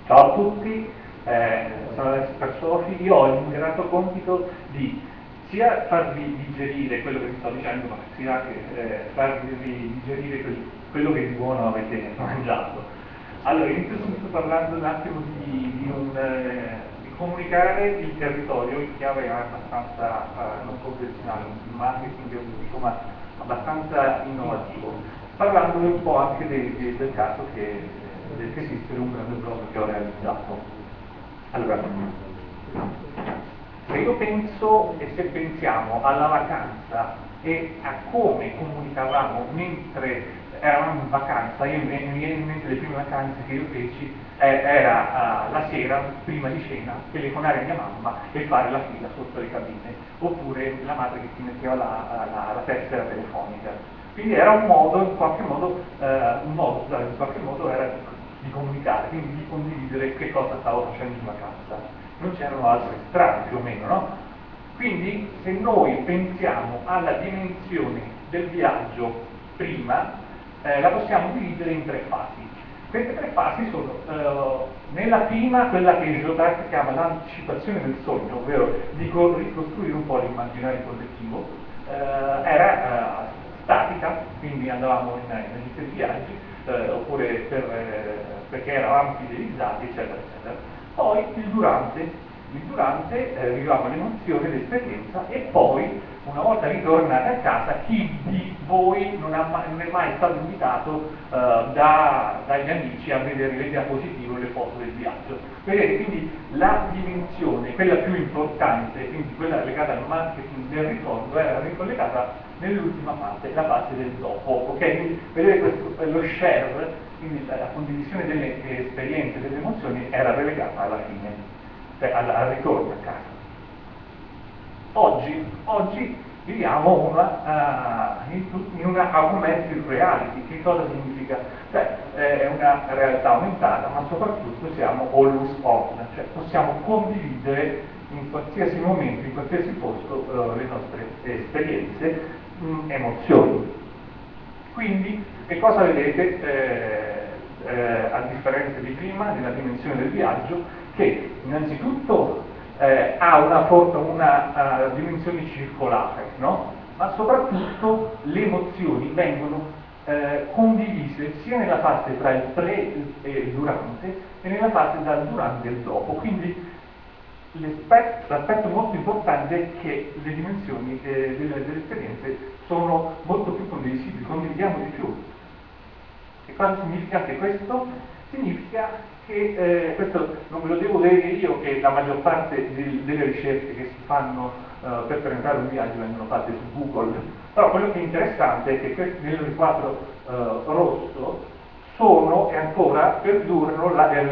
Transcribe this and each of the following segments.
Ciao a tutti, sono Alessio Carsofi. Io ho il grato compito di sia farvi digerire quello che vi sto dicendo, ma sia che farvi digerire quello che di buono avete mangiato. Allora, inizio subito parlando un attimo di comunicare il territorio in chiave abbastanza non convenzionale, un marketing dico, ma abbastanza innovativo, parlandovi un po' anche del caso che esiste un grande blog che ho realizzato. Allora, se io penso e se pensiamo alla vacanza e a come comunicavamo mentre eravamo in vacanza, mi viene in mente le prime vacanze che io feci, era la sera, prima di cena, telefonare a mia mamma e fare la fila sotto le cabine, oppure la madre che ti metteva la tessera telefonica. Quindi era un modo, in qualche modo, era di comunicare, quindi di condividere che cosa stavo facendo in vacanza. Non c'erano altre strade più o meno, no? Quindi se noi pensiamo alla dimensione del viaggio prima, la possiamo dividere in tre fasi. Queste tre fasi sono, nella prima, quella che Jodart chiama l'anticipazione del sogno, ovvero di ricostruire un po' l'immaginario collettivo, era statica, quindi andavamo in agenzia di viaggi, oppure perché eravamo fidelizzati, eccetera, eccetera. Poi il durante vivevamo l'emozione, l'esperienza, e poi, una volta ritornati a casa, chi di voi non è mai stato invitato dagli amici a vedere le diapositive o le foto del viaggio? Vedete, quindi la dimensione, quella più importante, quindi quella legata al marketing del ricordo, era ricollegata nell'ultima parte, la fase del dopo, ok? Quindi vedete lo share, quindi la condivisione delle esperienze, delle emozioni, era relegata alla fine, cioè al ritorno a casa. Oggi viviamo in una augmented reality. Che cosa significa? Cioè è una realtà aumentata, ma soprattutto siamo always on, cioè possiamo condividere in qualsiasi momento, in qualsiasi posto, le nostre esperienze, emozioni. Quindi che cosa vedete a differenza di prima nella dimensione del viaggio? Che innanzitutto ha una dimensione circolare, no? Ma soprattutto le emozioni vengono condivise sia nella fase tra il pre e il durante e nella fase dal durante e il dopo. Quindi l'aspetto molto importante è che le dimensioni delle esperienze sono molto più condivisibili, condividiamo di più. E cosa significa anche questo? Significa che, questo non ve lo devo dire io, che la maggior parte delle ricerche che si fanno per prenotare un viaggio vengono fatte su Google, però quello che è interessante è che nel riquadro rosso sono e ancora perdurano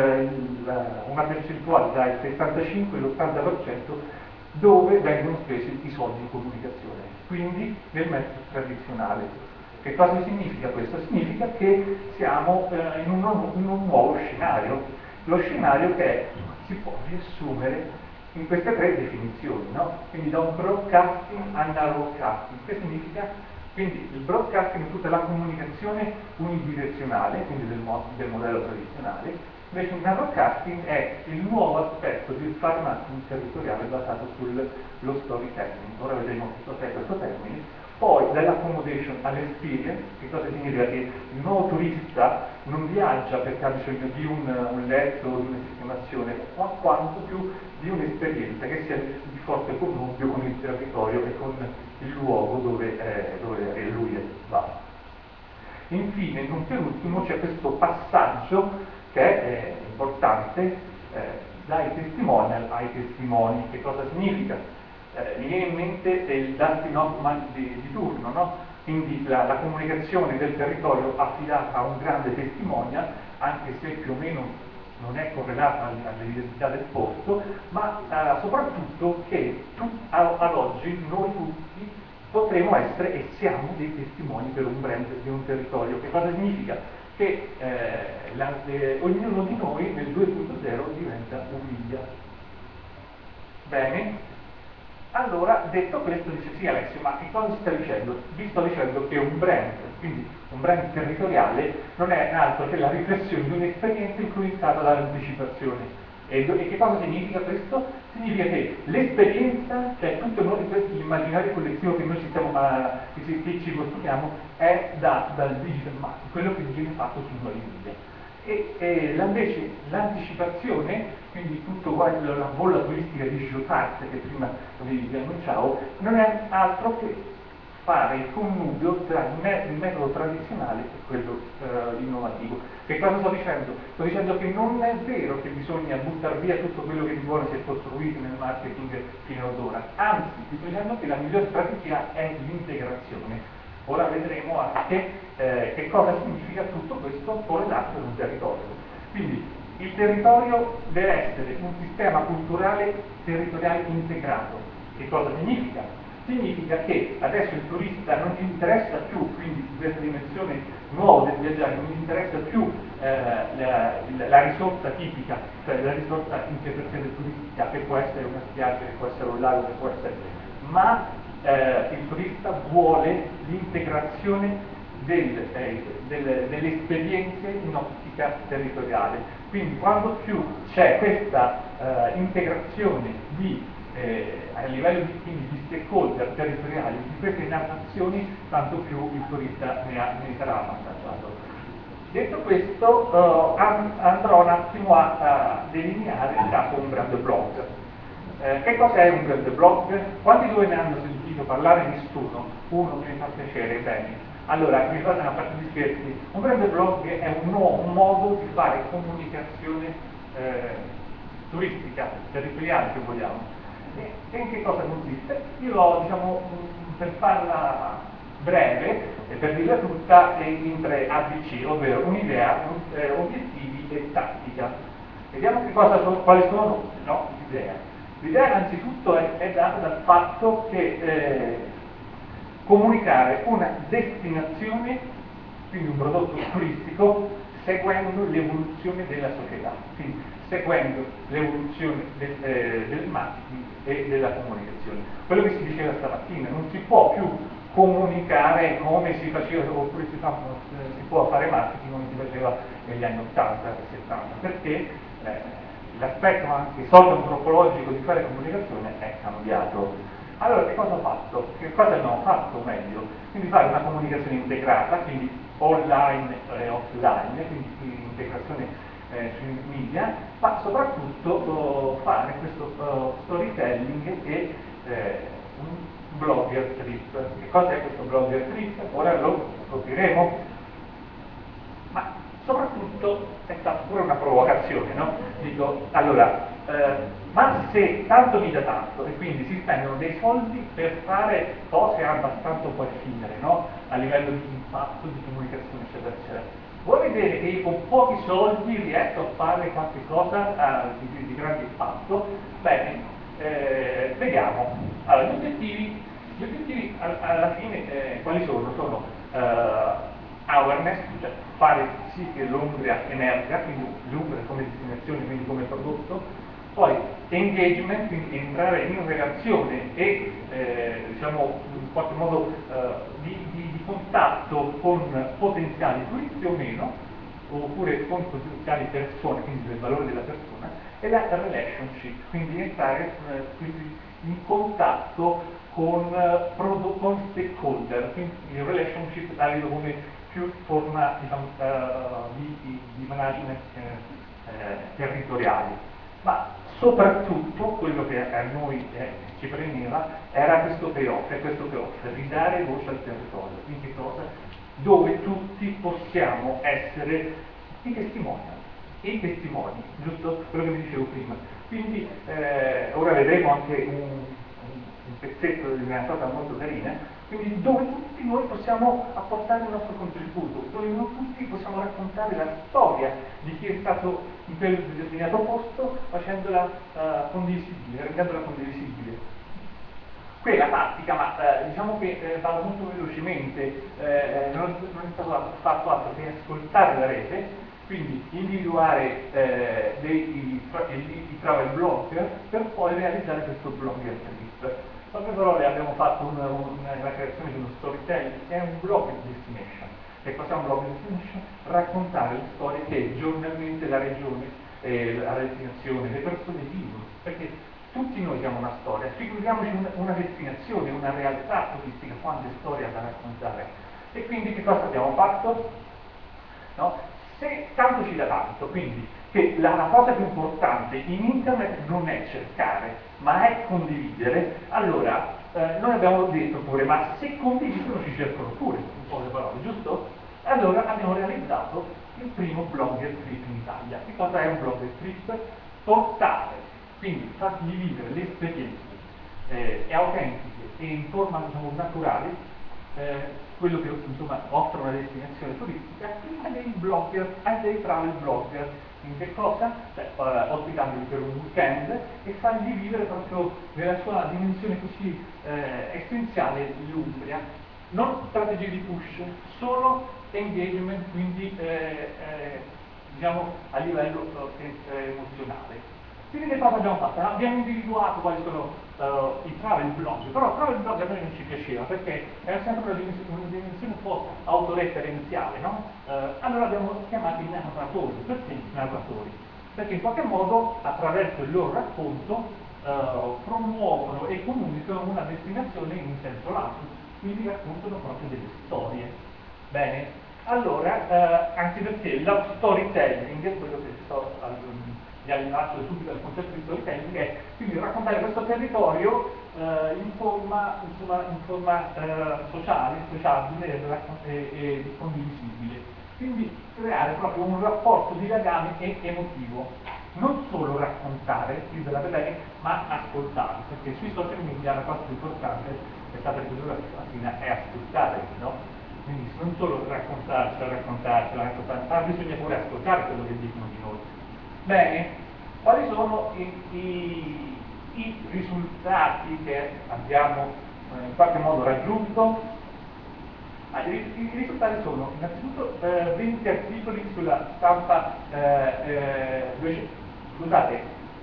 una percentuale tra il 75 e l'80% dove vengono spesi i soldi in comunicazione, quindi nel mezzo tradizionale. Che cosa significa questo? Significa che siamo in un nuovo scenario, lo scenario che si può riassumere in queste tre definizioni, no? Quindi da un broadcasting a narrowcasting. Che significa? Quindi il broadcasting è tutta la comunicazione unidirezionale, quindi del modello tradizionale, invece il narrowcasting è il nuovo aspetto del fare marketing territoriale basato sullo storytelling. Ora vedremo cos'è questo termine. Poi dall'accommodation all'experience, che cosa significa? Che il nuovo turista non viaggia perché ha bisogno di un letto o di una sistemazione, ma quanto più di un'esperienza che sia di forte connubio con il territorio e con il luogo dove lui va. Infine, non per ultimo, c'è questo passaggio che è importante, dai testimonial ai testimoni. Che cosa significa? Mi viene in mente il Dustin Hoffman di turno, no? Quindi la comunicazione del territorio affidata a un grande testimonial, anche se più o meno non è correlata all'identità del posto, ma soprattutto che ad oggi noi tutti potremo essere e siamo dei testimoni per un brand di un territorio. Che cosa significa? Che ognuno di noi nel 2.0 diventa un media. Bene? Allora, detto questo, dice sì Alessio, ma che cosa stai dicendo? Vi sto dicendo che un brand, quindi un brand territoriale, non è altro che la riflessione di un'esperienza influenzata dall'anticipazione. E che cosa significa questo? Significa che l'esperienza, cioè tutto l'immaginario collettivo che noi che ci costruiamo, è dal digital marketing, quello che viene fatto sui nuovi media. Invece l'anticipazione, quindi tutto quanto la bolla turistica di Showtime che prima vi annunciavo, non è altro che fare il connubio tra il metodo tradizionale e quello innovativo. Che cosa sto dicendo? Sto dicendo che non è vero che bisogna buttare via tutto quello che di buono si è costruito nel marketing fino ad ora, anzi, vi sto dicendo che la migliore strategia è l'integrazione. Ora vedremo anche che cosa significa tutto questo correlato in un territorio. Quindi il territorio deve essere un sistema culturale territoriale integrato. Che cosa significa? Significa che adesso il turista non gli interessa più, quindi in questa dimensione nuova del viaggiare, non gli interessa più la risorsa tipica, cioè la risorsa interpretazione turistica, che può essere una spiaggia, che può essere un lago, che può essere, ma il turista vuole l'integrazione delle esperienze in ottica territoriale. Quindi quando più c'è questa integrazione a livello di stakeholder territoriali di queste narrazioni, tanto più il turista ne sarà avvantaggiato. Detto questo, andrò un attimo a delineare il caso un brand blog. Che cos'è un brand blog? Quanti di voi ne hanno sentito parlare? Nessuno? Uno mi fa piacere, bene. Allora, mi fate una parte di scherzi. Un brand blog è un modo di fare comunicazione turistica, territoriale se vogliamo. E in che cosa consiste? Io diciamo, per farla breve e per dirla tutta in 3 ABC, ovvero un'idea, obiettivi e tattica. Vediamo quali sono l'idea. L'idea innanzitutto è data dal fatto che comunicare una destinazione, quindi un prodotto turistico, seguendo l'evoluzione della società, quindi seguendo l'evoluzione del marketing e della comunicazione. Quello che si diceva stamattina, non si può più comunicare come si faceva, oppure si può fare marketing come si faceva negli anni 80 e 70, perché l'aspetto anche socio-antropologico di fare comunicazione è cambiato. Allora che cosa ho fatto? Che cosa abbiamo fatto meglio? Quindi fare una comunicazione integrata, quindi online e offline, quindi integrazione sui media, ma soprattutto fare questo storytelling e un blogger trip. Che cosa è questo blogger trip? Ora lo scopriremo, ma soprattutto è stata pure una provocazione, no? Dico, allora, ma se tanto mi dà tanto e quindi si spendono dei soldi per fare cose abbastanza un po' effimere, no? A livello di impatto, di comunicazione, eccetera, eccetera. Vuoi vedere che io con pochi soldi riesco a fare qualche cosa di grande impatto? Bene, vediamo. Allora, gli obiettivi alla fine quali sono? Sono awareness, cioè fare sì che l'Umbria emerga, quindi l'Umbria come destinazione, quindi come prodotto, poi engagement, quindi entrare in relazione e diciamo in qualche modo di contatto con potenziali turisti o meno, oppure con potenziali persone, quindi del valore della persona, e la relationship, quindi entrare in contatto con stakeholder, quindi il relationship la vedo come più forma diciamo, di management territoriali, ma soprattutto quello che a noi ci premeva era questo payoff, ridare voce al territorio, in che cosa? Dove tutti possiamo essere i testimoni, giusto? Quello che vi dicevo prima. Quindi ora vedremo anche un pezzetto di una cosa molto carina, quindi dove tutti noi possiamo apportare il nostro contributo, dove noi tutti possiamo raccontare la storia di chi è stato in quel determinato posto facendola condivisibile, rendendola condivisibile. Qui è la tattica, ma diciamo che vado molto velocemente, non è stato fatto altro che ascoltare la rete, quindi individuare i travel blogger per poi realizzare questo blogger trip. poche parole abbiamo fatto la creazione di uno storytelling, che è un blog destination. Che cos'è un blog destination? Raccontare le storie che giornalmente la regione, la destinazione, le persone vivono, perché tutti noi siamo una storia, figuriamoci una destinazione, una realtà turistica, quante storie da raccontare. E quindi che cosa abbiamo fatto? No? Se tanto ci dà tanto, quindi che la cosa più importante in internet non è cercare, ma è condividere, allora noi abbiamo detto pure, ma se condividono ci cercano pure, in poche parole, giusto? Allora abbiamo realizzato il primo blogger trip in Italia. Che cosa è un blogger trip? Portare, quindi fargli vivere le esperienze autentiche e in forma diciamo, naturale quello che insomma, offre una destinazione turistica a dei blogger, a dei travel blogger. In che cosa? Cioè, ospitandoli per un weekend e fargli vivere proprio nella sua dimensione così essenziale l'Umbria. Non strategie di push, solo engagement, quindi diciamo a livello emozionale. Quindi che cosa abbiamo fatto? Abbiamo individuato quali sono i travel blog, però travel blog a noi non ci piaceva perché era sempre una dimensione un po' autoreferenziale, no? Allora abbiamo chiamato i narratori. Perché i narratori? Perché in qualche modo attraverso il loro racconto promuovono e comunicano una destinazione in senso lato, quindi raccontano proprio delle storie. Bene? Allora, anche perché lo storytelling è quello che vi allaccio subito al concetto di storytelling, è quindi raccontare questo territorio in forma, insomma, sociale, sociabile e condivisibile. Quindi creare proprio un rapporto di legame e emotivo. Non solo raccontare il della bene, ma ascoltare, perché sui social media la cosa più importante è stata ridurre alla fine è ascoltare, no? Quindi non solo raccontarci, ma bisogna pure ascoltare quello che dicono di noi. Bene, quali sono i risultati che abbiamo in qualche modo raggiunto? I risultati sono innanzitutto 20 articoli sulla stampa, scusate,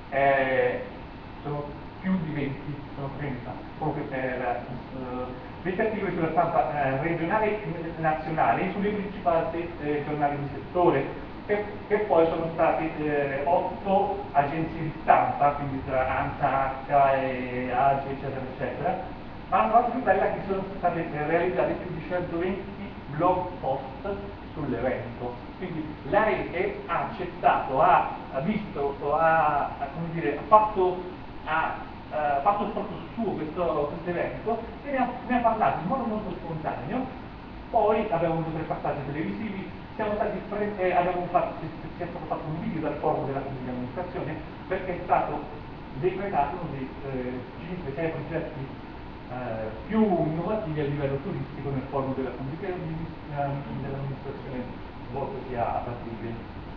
sono più di 20, sono 30, comunque 20 articoli sulla stampa regionale e nazionale e sulle principali giornali di settore, che poi sono stati 8 agenzie di stampa, quindi tra ANSA, AHCA e AGE, eccetera, eccetera, ma la cosa più bella è che sono state realizzate più di 120 blog post sull'evento. Quindi la rete ha accettato, ha visto, come dire, ha fatto proprio suo questo evento e ne ha parlato in modo molto spontaneo. Poi abbiamo avuto 3 passaggi televisivi, si è stato fatto un video dal forum della pubblica amministrazione perché è stato decretato uno dei 5-6 progetti più innovativi a livello turistico nel forum della pubblica dell'amministrazione svoltosi a Patrizia.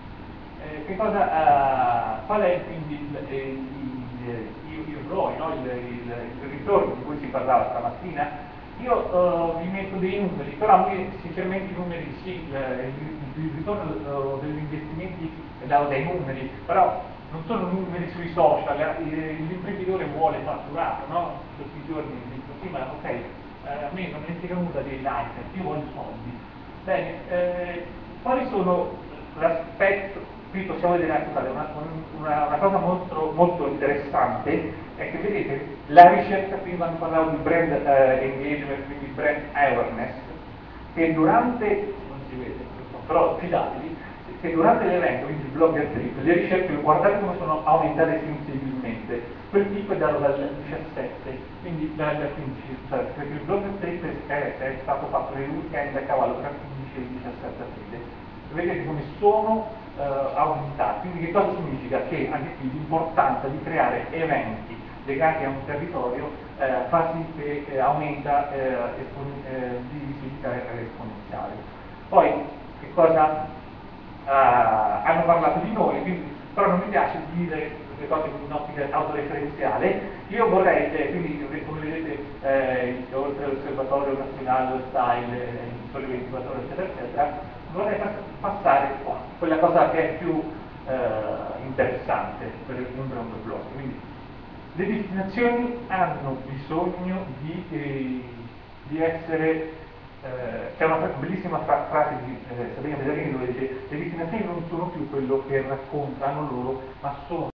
Qual è quindi il ROI, no? il ritorno di cui si parlava stamattina? Io vi metto dei numeri, però a me sinceramente i numeri sì, il ritorno degli investimenti è dato dai numeri, però non sono numeri sui social, l'imprenditore vuole fatturato, no? Questi giorni dico sì, ma ok, a me non mi frega nulla dei like, io voglio soldi. Bene, quali sono l'aspetto, qui possiamo vedere una cosa molto, molto interessante, è che vedete la ricerca, qui quando parlavo di brand engagement, quindi brand awareness, che durante, non si vede, però fidatevi, che durante l'evento, quindi il blogger trip, le ricerche, guardate come sono aumentate sensibilmente. Quel picco è dato dal 17, quindi dal 15, cioè, perché il blogger trip è stato fatto nel weekend a cavallo tra il 15 e il 17 aprile. Vedete come sono aumentati. Quindi che cosa significa? Che anche qui l'importanza di creare eventi legati a un territorio fa sì che aumenta di visibilità esponenziale. Poi, che cosa? Hanno parlato di noi, quindi, però non mi piace dire queste cose in un'ottica autoreferenziale. Io vorrei, quindi come vedete, oltre all'osservatorio nazionale, lo style, il sole 24 ore, eccetera, eccetera, vorrei passare qua, quella cosa che è più interessante per un blog. Quindi le destinazioni hanno bisogno di essere, c'è una bellissima frase di Sabrina Pesarini dove dice: le destinazioni non sono più quello che raccontano loro, ma sono